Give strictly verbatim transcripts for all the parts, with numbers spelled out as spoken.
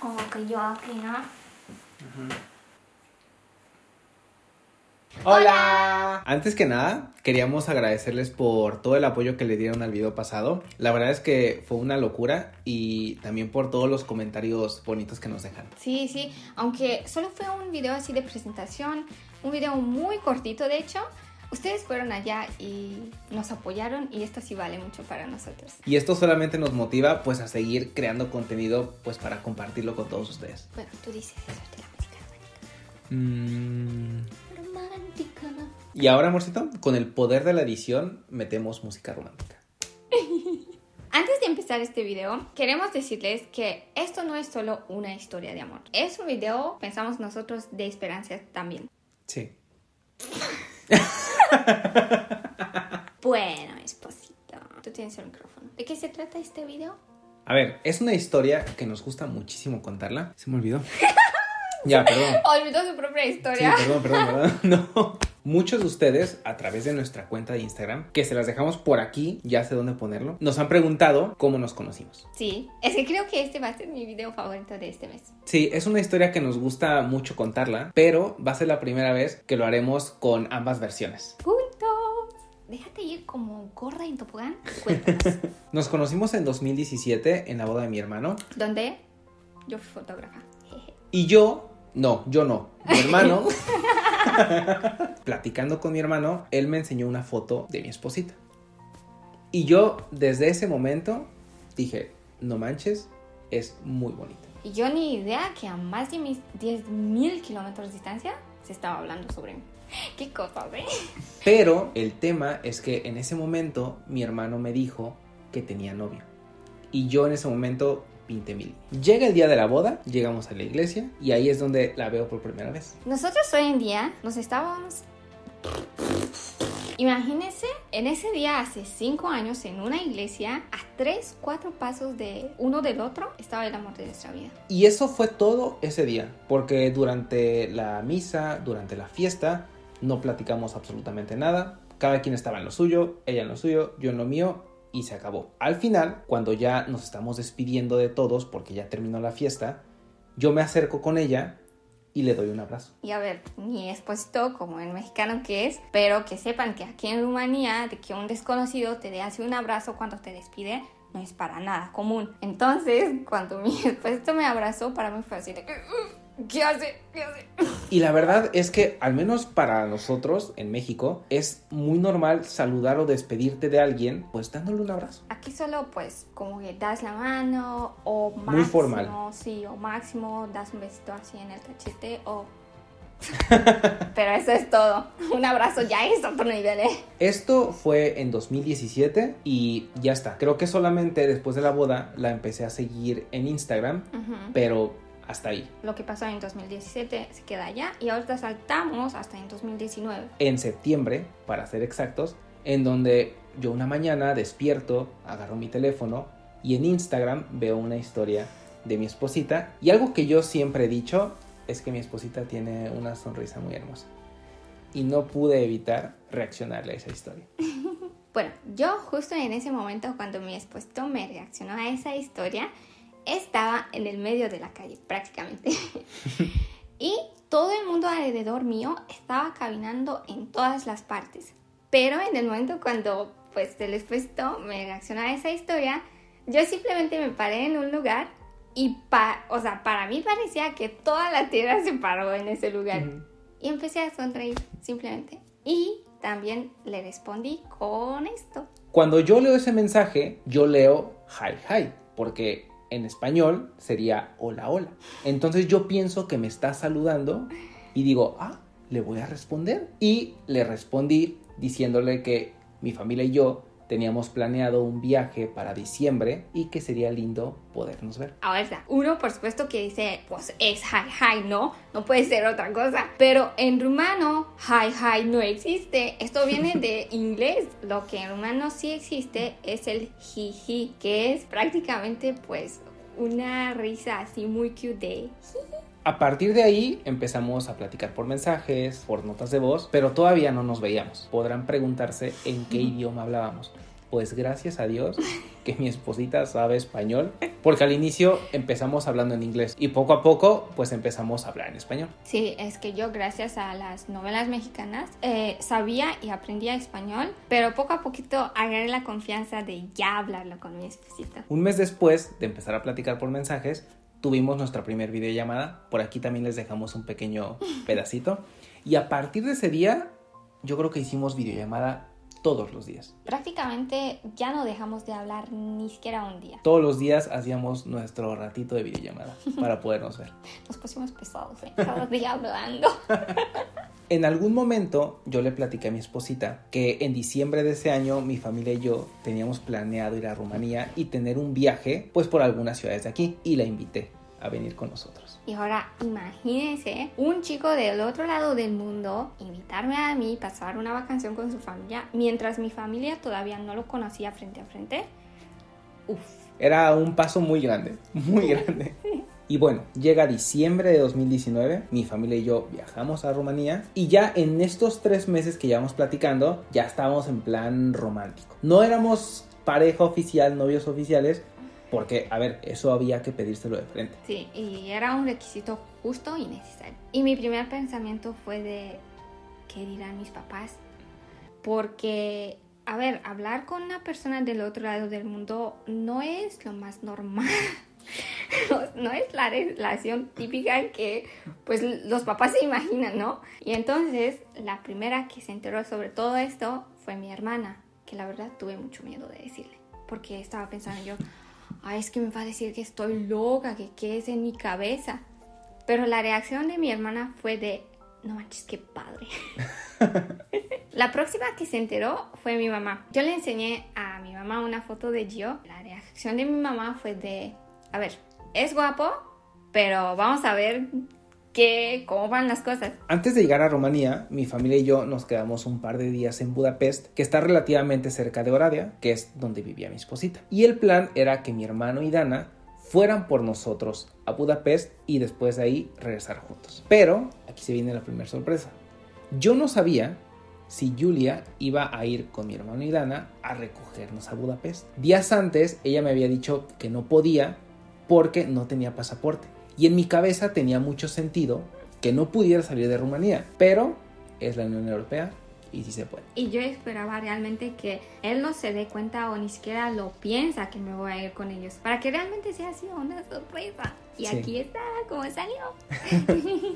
Como que yo aquí, ¿no? Uh-huh. ¡Hola! Antes que nada, queríamos agradecerles por todo el apoyo que le dieron al video pasado. La verdad es que fue una locura y también por todos los comentarios bonitos que nos dejan. Sí, sí, aunque solo fue un video así de presentación, un video muy cortito de hecho. Ustedes fueron allá y nos apoyaron y esto sí vale mucho para nosotros. Y esto solamente nos motiva pues a seguir creando contenido pues para compartirlo con todos ustedes. Bueno, tú dices eso de la música romántica. Mm. Romántica. Y ahora, amorcito, con el poder de la edición metemos música romántica. Antes de empezar este video, queremos decirles que esto no es solo una historia de amor. Es un video, pensamos nosotros, de esperanza también. Sí. Bueno, esposito, tú tienes el micrófono. ¿De qué se trata este video? A ver, es una historia que nos gusta muchísimo contarla. Se me olvidó. Ya, perdón. Olvidó su propia historia. Sí, perdón, perdón, perdón. No. Muchos de ustedes, a través de nuestra cuenta de Instagram, que se las dejamos por aquí, ya sé dónde ponerlo, nos han preguntado cómo nos conocimos. Sí, es que creo que este va a ser mi video favorito de este mes. Sí, es una historia que nos gusta mucho contarla, pero va a ser la primera vez que lo haremos con ambas versiones. Juntos. Déjate ir como gorda en tobogán. Cuéntanos. Nos conocimos en dos mil diecisiete en la boda de mi hermano. ¿Dónde? Yo fui fotógrafa. Y yo... No, yo no. Mi hermano, platicando con mi hermano, él me enseñó una foto de mi esposita. Y yo, desde ese momento, dije, no manches, es muy bonita. Y yo ni idea que a más de mis diez mil kilómetros de distancia se estaba hablando sobre mí. ¿Qué cosas, eh? Pero el tema es que en ese momento, mi hermano me dijo que tenía novio. Y yo en ese momento... pinté mil. Llega el día de la boda, llegamos a la iglesia y ahí es donde la veo por primera vez. Nosotros hoy en día nos estábamos... Imagínense, en ese día hace cinco años en una iglesia, a tres, cuatro pasos de uno del otro, estaba el amor de nuestra vida. Y eso fue todo ese día, porque durante la misa, durante la fiesta, no platicamos absolutamente nada. Cada quien estaba en lo suyo, ella en lo suyo, yo en lo mío. Y se acabó. Al final, cuando ya nos estamos despidiendo de todos, porque ya terminó la fiesta, yo me acerco con ella y le doy un abrazo. Y a ver, mi esposito, como el mexicano que es, pero que sepan que aquí en Rumanía, de que un desconocido te dé así un abrazo cuando te despide, no es para nada común. Entonces, cuando mi esposito me abrazó, para mí fue así de... ¿Qué hace? ¿Qué hace? Y la verdad es que, al menos para nosotros en México, es muy normal saludar o despedirte de alguien, pues dándole un abrazo. Aquí solo, pues, como que das la mano, o máximo... Muy formal. Sí, o máximo das un besito así en el cachete, o... Pero eso es todo. Un abrazo ya es otro nivel, ¿eh? Esto fue en dos mil diecisiete y ya está. Creo que solamente después de la boda la empecé a seguir en Instagram, uh-huh. Pero... hasta ahí. Lo que pasó en dos mil diecisiete se queda allá y ahorita saltamos hasta en dos mil diecinueve. En septiembre, para ser exactos, en donde yo una mañana despierto, agarro mi teléfono y en Instagram veo una historia de mi esposita. Y algo que yo siempre he dicho es que mi esposita tiene una sonrisa muy hermosa. Y no pude evitar reaccionarle a esa historia. Bueno, yo justo en ese momento cuando mi esposo me reaccionó a esa historia... estaba en el medio de la calle, prácticamente. Y todo el mundo alrededor mío estaba caminando en todas las partes. Pero en el momento cuando, pues, el esposo me reaccionó a esa historia, yo simplemente me paré en un lugar y, pa- o sea, para mí parecía que toda la tierra se paró en ese lugar. Uh-huh. Y empecé a sonreír, simplemente. Y también le respondí con esto. Cuando yo leo ese mensaje, yo leo hi, hi, porque... en español sería hola, hola. Entonces yo pienso que me está saludando y digo, ah, le voy a responder. Y le respondí diciéndole que mi familia y yo teníamos planeado un viaje para diciembre y que sería lindo podernos ver. Ahora, uno por supuesto que dice, pues es hi, hi, ¿no? No puede ser otra cosa. Pero en rumano, hi, hi no existe. Esto viene de inglés. Lo que en rumano sí existe es el jiji, que es prácticamente, pues, una risa así muy cute de jiji. A partir de ahí empezamos a platicar por mensajes, por notas de voz, pero todavía no nos veíamos. Podrán preguntarse en qué idioma hablábamos. pues gracias a Dios que mi esposita sabe español, porque al inicio empezamos hablando en inglés y poco a poco pues empezamos a hablar en español. Sí, es que yo gracias a las novelas mexicanas eh, sabía y aprendía español, pero poco a poquito agarré la confianza de ya hablarlo con mi esposito. Un mes después de empezar a platicar por mensajes, tuvimos nuestra primer videollamada. Por aquí también les dejamos un pequeño pedacito. Y a partir de ese día, yo creo que hicimos videollamada todos los días. Prácticamente ya no dejamos de hablar ni siquiera un día. Todos los días hacíamos nuestro ratito de videollamada para podernos ver. Nos pusimos pesados, ¿eh? Cada día hablando. En algún momento yo le platiqué a mi esposita que en diciembre de ese año mi familia y yo teníamos planeado ir a Rumanía y tener un viaje pues por algunas ciudades de aquí, y la invité a venir con nosotros. Y ahora imagínense un chico del otro lado del mundo invitarme a mí, pasar una vacación con su familia, mientras mi familia todavía no lo conocía frente a frente. Uf. Era un paso muy grande, muy grande. Y bueno, llega diciembre de dos mil diecinueve, mi familia y yo viajamos a Rumanía y ya en estos tres meses que llevamos platicando, ya estábamos en plan romántico. No éramos pareja oficial, novios oficiales, porque, a ver, eso había que pedírselo de frente. Sí, y era un requisito justo y necesario. Y mi primer pensamiento fue de, ¿qué dirán mis papás? Porque, a ver, hablar con una persona del otro lado del mundo no es lo más normal. No, no es la relación típica que pues los papás se imaginan, ¿no? Y entonces la primera que se enteró sobre todo esto fue mi hermana, que la verdad tuve mucho miedo de decirle, porque estaba pensando yo, ay, es que me va a decir que estoy loca, que qué es en mi cabeza. Pero la reacción de mi hermana fue de, no manches, qué padre. La próxima que se enteró fue mi mamá. Yo le enseñé a mi mamá una foto de Gio. La reacción de mi mamá fue de, a ver, es guapo, pero vamos a ver qué, cómo van las cosas. Antes de llegar a Rumanía, mi familia y yo nos quedamos un par de días en Budapest, que está relativamente cerca de Oradea, que es donde vivía mi esposita. Y el plan era que mi hermano y Dana fueran por nosotros a Budapest y después de ahí regresar juntos. Pero aquí se viene la primera sorpresa. Yo no sabía si Julia iba a ir con mi hermano y Dana a recogernos a Budapest. Días antes ella me había dicho que no podía porque no tenía pasaporte. Y en mi cabeza tenía mucho sentido que no pudiera salir de Rumanía, pero es la Unión Europea y sí se puede. Y yo esperaba realmente que él no se dé cuenta o ni siquiera lo piensa que me voy a ir con ellos, para que realmente sea así una sorpresa. Y sí, aquí está, como salió.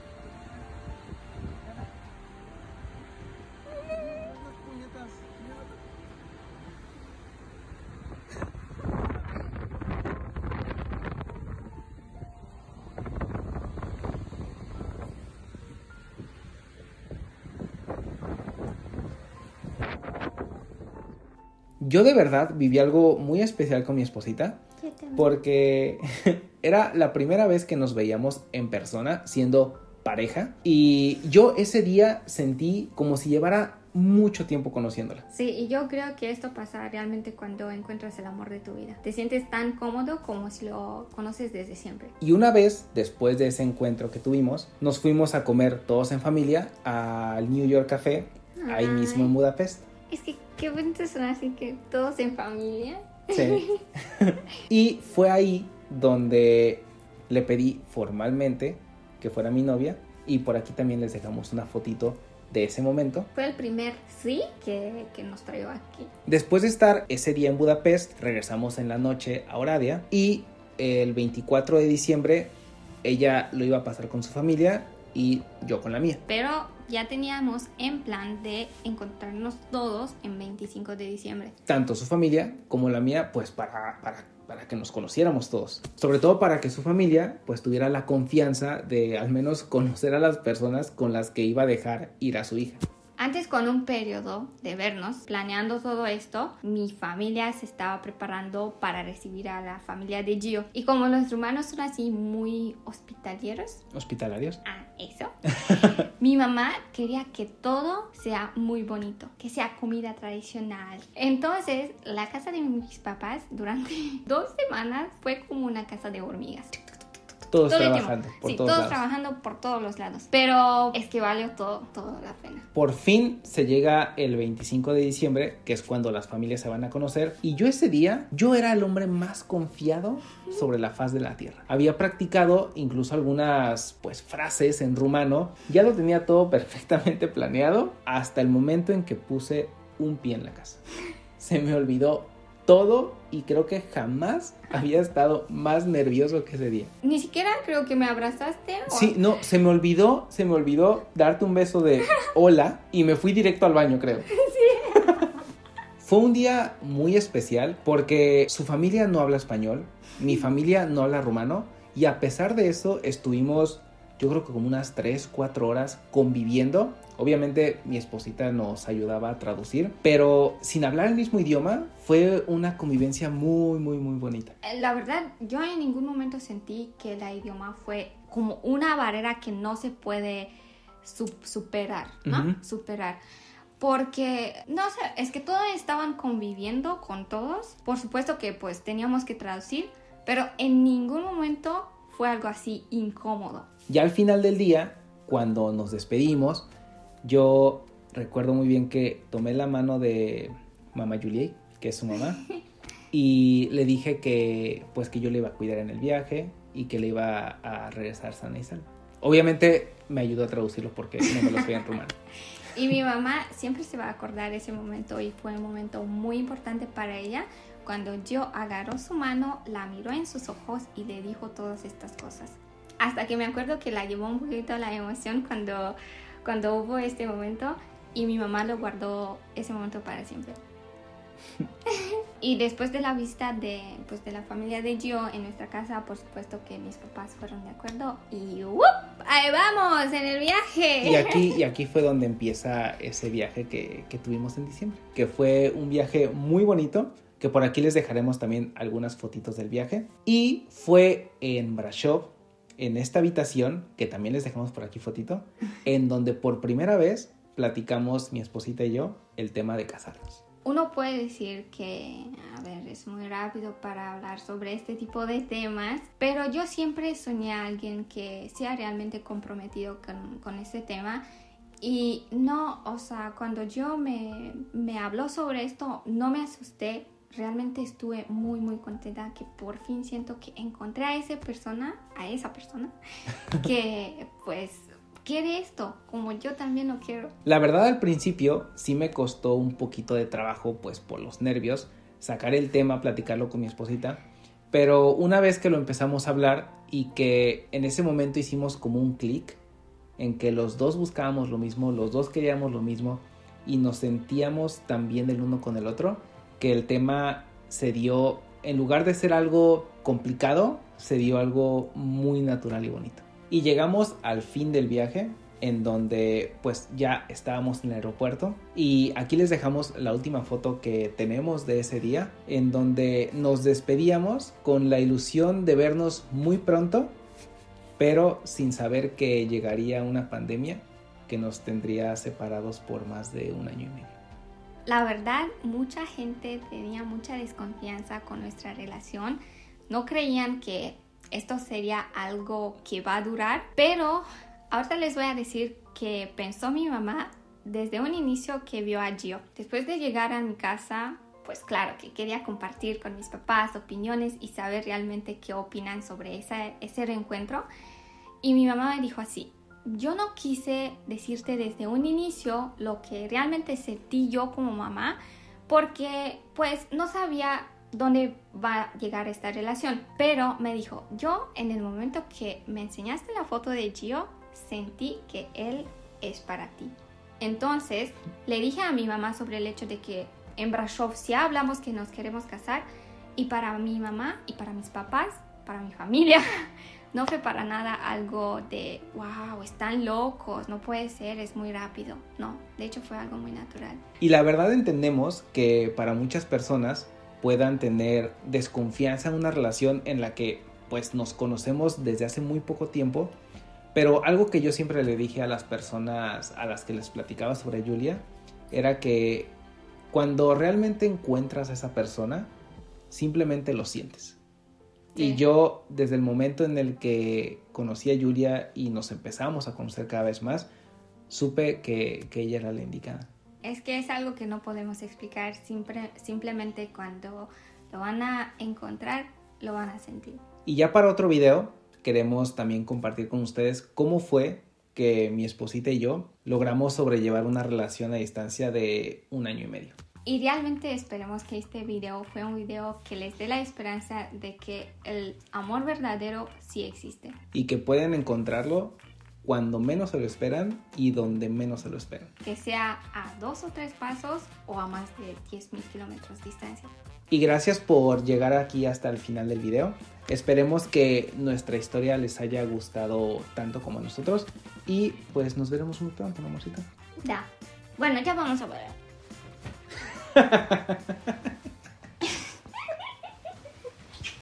Yo de verdad viví algo muy especial con mi esposita, porque era la primera vez que nos veíamos en persona siendo pareja, y yo ese día sentí como si llevara mucho tiempo conociéndola. Sí, y yo creo que esto pasa realmente cuando encuentras el amor de tu vida. Te sientes tan cómodo como si lo conoces desde siempre. Y una vez, después de ese encuentro que tuvimos, nos fuimos a comer todos en familia al New York Café, ahí Ay, mismo en Budapest. Es que qué bonito son así que todos en familia. Sí. Y fue ahí donde le pedí formalmente que fuera mi novia, y por aquí también les dejamos una fotito de ese momento. Fue el primer sí que, que nos traigo aquí. Después de estar ese día en Budapest, regresamos en la noche a Oradea, y el veinticuatro de diciembre ella lo iba a pasar con su familia y yo con la mía. Pero ya teníamos en plan de encontrarnos todos en veinticinco de diciembre. Tanto su familia como la mía, pues para, para, para que nos conociéramos todos. Sobre todo para que su familia pues tuviera la confianza de al menos conocer a las personas con las que iba a dejar ir a su hija. Antes, con un periodo de vernos, planeando todo esto, mi familia se estaba preparando para recibir a la familia de Gio. Y como los rumanos son así muy hospitalieros. ¿Hospitalarios? Ah, eso. Mi mamá quería que todo sea muy bonito, que sea comida tradicional. Entonces, la casa de mis papás durante dos semanas fue como una casa de hormigas. Todos todo trabajando el tiempo. por sí, todos todos lados. trabajando por todos los lados. Pero es que valió todo, todo la pena. Por fin se llega el veinticinco de diciembre, que es cuando las familias se van a conocer. Y yo ese día, yo era el hombre más confiado sobre la faz de la tierra. Había practicado incluso algunas pues frases en rumano. Ya lo tenía todo perfectamente planeado hasta el momento en que puse un pie en la casa. Se me olvidó todo y creo que jamás había estado más nervioso que ese día. Ni siquiera creo que me abrazaste. ¿O? Sí, no, se me olvidó, se me olvidó darte un beso de hola y me fui directo al baño, creo. Sí. Fue un día muy especial porque su familia no habla español, mi familia no habla rumano y a pesar de eso estuvimos, yo creo que como unas tres, cuatro horas conviviendo. Obviamente mi esposita nos ayudaba a traducir, pero sin hablar el mismo idioma fue una convivencia muy, muy, muy bonita. La verdad, yo en ningún momento sentí que el idioma fue como una barrera que no se puede su- superar, ¿no? Uh-huh. Superar. Porque, no sé, es que todos estaban conviviendo con todos. Por supuesto que pues teníamos que traducir, pero en ningún momento fue algo así incómodo. Ya al final del día, cuando nos despedimos, yo recuerdo muy bien que tomé la mano de mamá Julie, que es su mamá, y le dije que pues que yo le iba a cuidar en el viaje y que le iba a regresar sana y salva. Obviamente me ayudó a traducirlo porque no me lo sabía en rumano. Y mi mamá siempre se va a acordar ese momento y fue un momento muy importante para ella cuando yo agarró su mano, la miró en sus ojos y le dijo todas estas cosas. Hasta que me acuerdo que la llevó un poquito la emoción cuando... cuando hubo este momento y mi mamá lo guardó ese momento para siempre. Y después de la visita de, pues, de la familia de Gio en nuestra casa, por supuesto que mis papás fueron de acuerdo y ¡wup! ¡Ahí vamos! ¡En el viaje! Y aquí, y aquí fue donde empieza ese viaje que, que tuvimos en diciembre, que fue un viaje muy bonito, que por aquí les dejaremos también algunas fotitos del viaje. Y fue en Brasov, en esta habitación, que también les dejamos por aquí fotito, en donde por primera vez platicamos mi esposita y yo el tema de casarnos. Uno puede decir que, a ver, es muy rápido para hablar sobre este tipo de temas, pero yo siempre soñé a alguien que sea realmente comprometido con, con este tema. Y no, o sea, cuando yo me, me habló sobre esto, no me asusté. Realmente estuve muy muy contenta que por fin siento que encontré a esa persona, a esa persona que pues quiere esto, como yo también lo quiero. La verdad al principio sí me costó un poquito de trabajo pues por los nervios, sacar el tema, platicarlo con mi esposita, pero una vez que lo empezamos a hablar y que en ese momento hicimos como un clic en que los dos buscábamos lo mismo, los dos queríamos lo mismo y nos sentíamos tan bien el uno con el otro, que el tema se dio, en lugar de ser algo complicado, se dio algo muy natural y bonito. Y llegamos al fin del viaje, en donde pues ya estábamos en el aeropuerto. Y aquí les dejamos la última foto que tenemos de ese día, en donde nos despedíamos con la ilusión de vernos muy pronto, pero sin saber que llegaría una pandemia que nos tendría separados por más de un año y medio. La verdad, mucha gente tenía mucha desconfianza con nuestra relación. No creían que esto sería algo que va a durar. Pero ahorita les voy a decir que pensó mi mamá desde un inicio que vio a Gio. Después de llegar a mi casa, pues claro que quería compartir con mis papás opiniones y saber realmente qué opinan sobre esa, ese reencuentro. Y mi mamá me dijo así: yo no quise decirte desde un inicio lo que realmente sentí yo como mamá, porque pues no sabía dónde va a llegar esta relación. Pero me dijo, yo en el momento que me enseñaste la foto de Gio, sentí que él es para ti. Entonces le dije a mi mamá sobre el hecho de que en Brasov sí hablamos que nos queremos casar, y para mi mamá y para mis papás, para mi familia, no fue para nada algo de, wow, están locos, no puede ser, es muy rápido. No, de hecho fue algo muy natural. Y la verdad entendemos que para muchas personas puedan tener desconfianza en una relación en la que pues nos conocemos desde hace muy poco tiempo, pero algo que yo siempre le dije a las personas a las que les platicaba sobre Julia era que cuando realmente encuentras a esa persona, simplemente lo sientes. Sí. Y yo, desde el momento en el que conocí a Julia y nos empezamos a conocer cada vez más, supe que, que ella era la indicada. Es que es algo que no podemos explicar, simple, simplemente cuando lo van a encontrar, lo van a sentir. Y ya para otro video, queremos también compartir con ustedes cómo fue que mi esposita y yo logramos sobrellevar una relación a distancia de un año y medio. Y realmente esperemos que este video fue un video que les dé la esperanza de que el amor verdadero sí existe. Y que pueden encontrarlo cuando menos se lo esperan y donde menos se lo esperan. Que sea a dos o tres pasos o a más de diez mil kilómetros de distancia. Y gracias por llegar aquí hasta el final del video. Esperemos que nuestra historia les haya gustado tanto como a nosotros. Y pues nos veremos muy pronto, ¿no, amorcita? Ya. Bueno, ya vamos a ver.